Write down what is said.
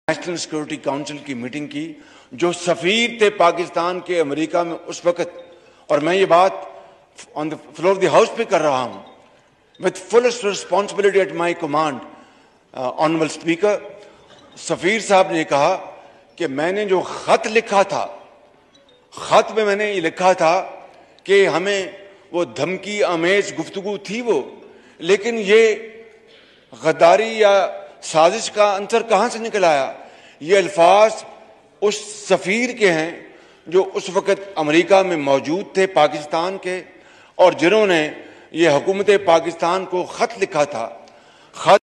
National security council की meeting की, जो सफीर थे पाकिस्तान के अमेरिका में उस वक्त, और मैं ये बात on the floor of the house पे कर रहा हूं, with fullest responsibility at my command, honourable speaker, सफीर साहब ने कहा कि मैंने जो खत लिखा था, खत में मैंने ये लिखा था कि हमें वो धमकी आमेज गुफ्तगू थी वो, लेकिन ये गद्दारी या साजिश का अंतर कहां से निकल आया। ये अल्फाज उस सफीर के हैं जो उस वक्त अमेरिका में मौजूद थे पाकिस्तान के, और जिन्होंने ये हुकूमत पाकिस्तान को खत लिखा था। खत